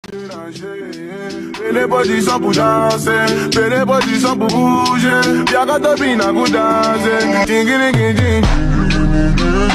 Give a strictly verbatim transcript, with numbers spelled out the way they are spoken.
Fais les positions pour danser, fais les positions pour bouger. Y'a qu'à te bien à danser.